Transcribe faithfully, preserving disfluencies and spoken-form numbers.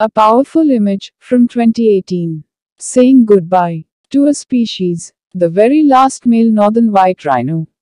A powerful image from twenty eighteen. Saying goodbye to a species, the very last male northern white rhino.